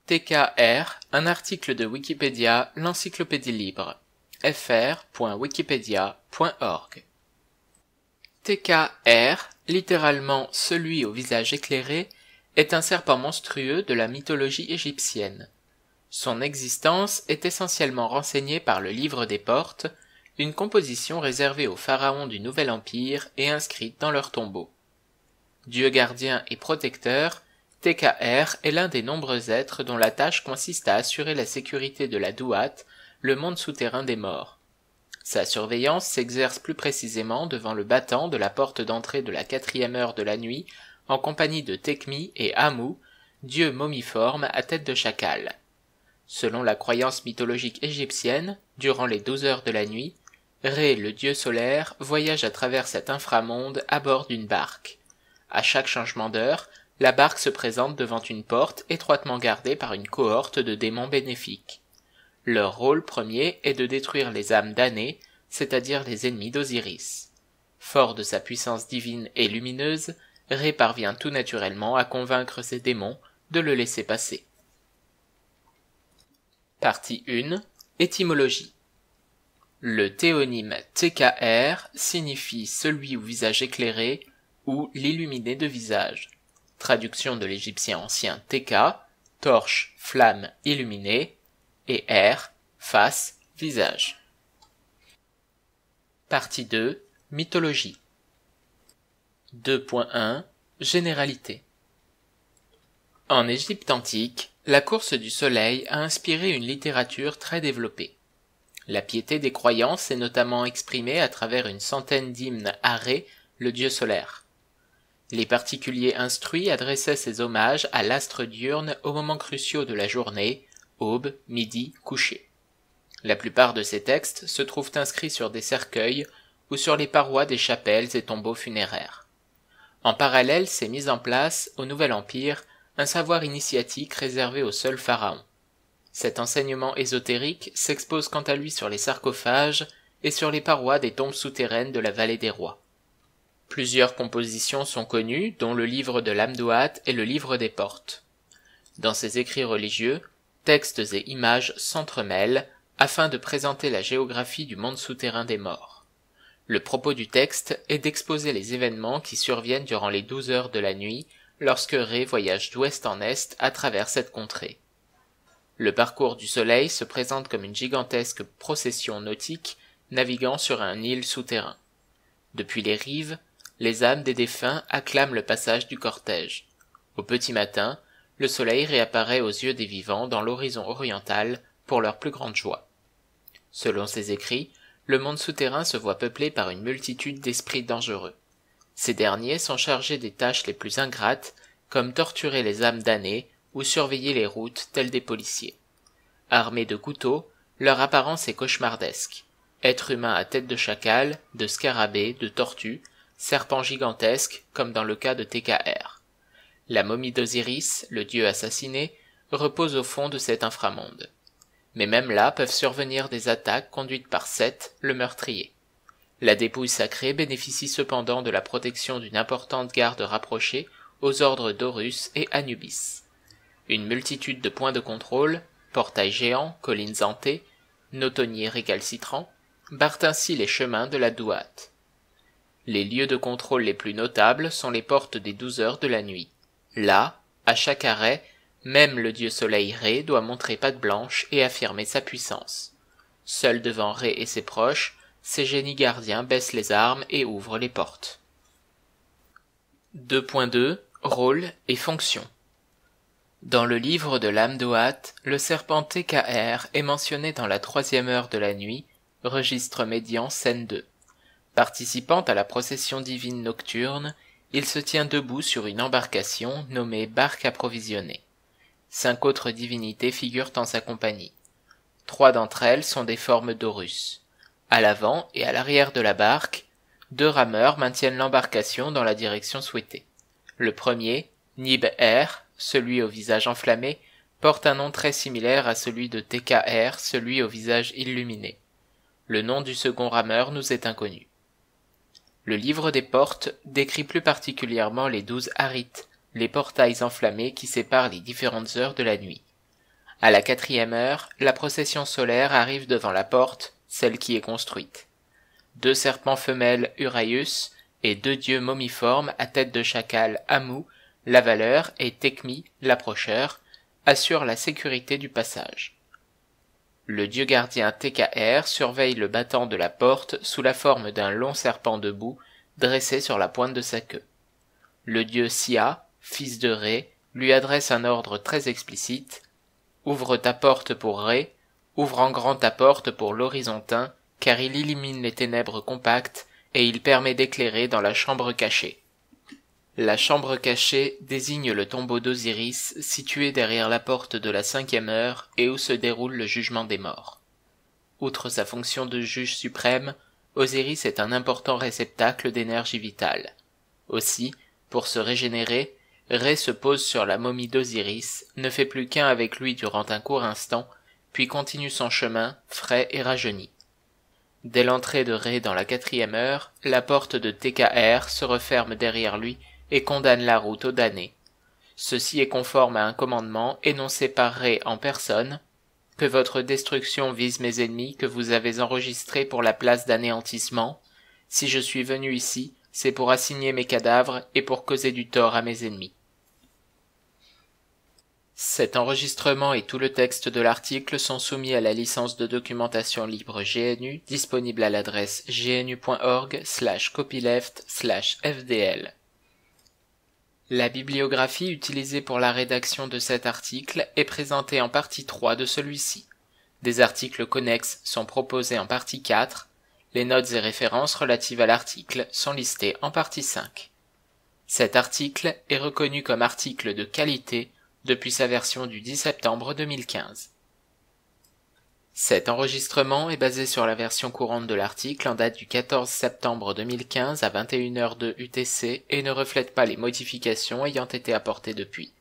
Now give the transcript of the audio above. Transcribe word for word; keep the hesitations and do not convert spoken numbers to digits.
T K R, un article de Wikipédia, l'encyclopédie libre. f r point wikipedia point org. T K R, littéralement celui au visage éclairé, est un serpent monstrueux de la mythologie égyptienne. Son existence est essentiellement renseignée par le Livre des Portes, une composition réservée aux pharaons du Nouvel Empire et inscrite dans leur tombeau. Dieu gardien et protecteur, T K R est l'un des nombreux êtres dont la tâche consiste à assurer la sécurité de la Duat, le monde souterrain des morts. Sa surveillance s'exerce plus précisément devant le battant de la porte d'entrée de la quatrième heure de la nuit, en compagnie de Tekmi et Amu, dieux momiformes à tête de chacal. Selon la croyance mythologique égyptienne, durant les douze heures de la nuit, Ré, le dieu solaire, voyage à travers cet inframonde à bord d'une barque. À chaque changement d'heure, la barque se présente devant une porte étroitement gardée par une cohorte de démons bénéfiques. Leur rôle premier est de détruire les âmes damnées, c'est-à-dire les ennemis d'Osiris. Fort de sa puissance divine et lumineuse, Ré parvient tout naturellement à convaincre ses démons de le laisser passer. Partie un. Étymologie. Le théonyme T K R signifie celui au visage éclairé ou l'illuminé de visage. Traduction de l'égyptien ancien T K, torche, flamme, illuminée, et R, face, visage. Partie deux. Mythologie. deux point un. Généralité. En Égypte antique, la course du soleil a inspiré une littérature très développée. La piété des croyants s'est notamment exprimée à travers une centaine d'hymnes à Ré, le dieu solaire. Les particuliers instruits adressaient ces hommages à l'astre diurne aux moments cruciaux de la journée, aube, midi, coucher. La plupart de ces textes se trouvent inscrits sur des cercueils ou sur les parois des chapelles et tombeaux funéraires. En parallèle s'est mis en place, au Nouvel Empire, un savoir initiatique réservé aux seuls pharaons. Cet enseignement ésotérique s'expose quant à lui sur les sarcophages et sur les parois des tombes souterraines de la vallée des rois. Plusieurs compositions sont connues, dont le livre de l'Amduat et le livre des Portes. Dans ces écrits religieux, textes et images s'entremêlent afin de présenter la géographie du monde souterrain des morts. Le propos du texte est d'exposer les événements qui surviennent durant les douze heures de la nuit lorsque Ré voyage d'ouest en est à travers cette contrée. Le parcours du soleil se présente comme une gigantesque procession nautique naviguant sur un île souterrain. Depuis les rives, les âmes des défunts acclament le passage du cortège. Au petit matin, le soleil réapparaît aux yeux des vivants dans l'horizon oriental pour leur plus grande joie. Selon ces écrits, le monde souterrain se voit peuplé par une multitude d'esprits dangereux. Ces derniers sont chargés des tâches les plus ingrates, comme torturer les âmes damnées ou surveiller les routes tels des policiers. Armés de couteaux, leur apparence est cauchemardesque. Êtres humains à tête de chacal, de scarabée, de tortue, serpents gigantesques, comme dans le cas de T K R. La momie d'Osiris, le dieu assassiné, repose au fond de cet inframonde. Mais même là peuvent survenir des attaques conduites par Seth, le meurtrier. La dépouille sacrée bénéficie cependant de la protection d'une importante garde rapprochée aux ordres d'Horus et Anubis. Une multitude de points de contrôle, portails géants, collines hantées, notonniers récalcitrants, barrent ainsi les chemins de la Duat. Les lieux de contrôle les plus notables sont les portes des douze heures de la nuit. Là, à chaque arrêt, même le dieu soleil Ré doit montrer patte blanche et affirmer sa puissance. Seul devant Ré et ses proches, ses génies gardiens baissent les armes et ouvrent les portes. deux point deux. Rôle et fonction. Dans le livre de l'Amduat, le serpent T K R est mentionné dans la troisième heure de la nuit, registre médian scène deux. Participant à la procession divine nocturne, il se tient debout sur une embarcation nommée barque approvisionnée. Cinq autres divinités figurent en sa compagnie. Trois d'entre elles sont des formes d'Horus. À l'avant et à l'arrière de la barque, deux rameurs maintiennent l'embarcation dans la direction souhaitée. Le premier, Nib-Er, celui au visage enflammé, porte un nom très similaire à celui de T K R, celui au visage illuminé. Le nom du second rameur nous est inconnu. Le livre des Portes décrit plus particulièrement les douze harites, les portails enflammés qui séparent les différentes heures de la nuit. À la quatrième heure, la procession solaire arrive devant la porte, celle qui est construite. Deux serpents femelles Uraeus et deux dieux momiformes à tête de chacal Amu, l'avaleur, et Tekmi, l'approcheur, assurent la sécurité du passage. Le dieu gardien T K R surveille le battant de la porte sous la forme d'un long serpent debout, dressé sur la pointe de sa queue. Le dieu Sia, fils de Ré, lui adresse un ordre très explicite. Ouvre ta porte pour Ré, ouvre en grand ta porte pour l'horizontin, car il élimine les ténèbres compactes et il permet d'éclairer dans la chambre cachée. La chambre cachée désigne le tombeau d'Osiris situé derrière la porte de la cinquième heure et où se déroule le jugement des morts. Outre sa fonction de juge suprême, Osiris est un important réceptacle d'énergie vitale. Aussi, pour se régénérer, Ré se pose sur la momie d'Osiris, ne fait plus qu'un avec lui durant un court instant, puis continue son chemin, frais et rajeuni. Dès l'entrée de Ré dans la quatrième heure, la porte de T K R se referme derrière lui et condamne la route aux damnés. Ceci est conforme à un commandement énoncé par Ré en personne, que votre destruction vise mes ennemis que vous avez enregistrés pour la place d'anéantissement. Si je suis venu ici, c'est pour assigner mes cadavres et pour causer du tort à mes ennemis. Cet enregistrement et tout le texte de l'article sont soumis à la licence de documentation libre G N U disponible à l'adresse gnu.org slash copyleft slash fdl. La bibliographie utilisée pour la rédaction de cet article est présentée en partie trois de celui-ci. Des articles connexes sont proposés en partie quatre. Les notes et références relatives à l'article sont listées en partie cinq. Cet article est reconnu comme article de qualité depuis sa version du dix septembre deux mille quinze. Cet enregistrement est basé sur la version courante de l'article en date du quatorze septembre deux mille quinze à vingt et une heures deux U T C et ne reflète pas les modifications ayant été apportées depuis.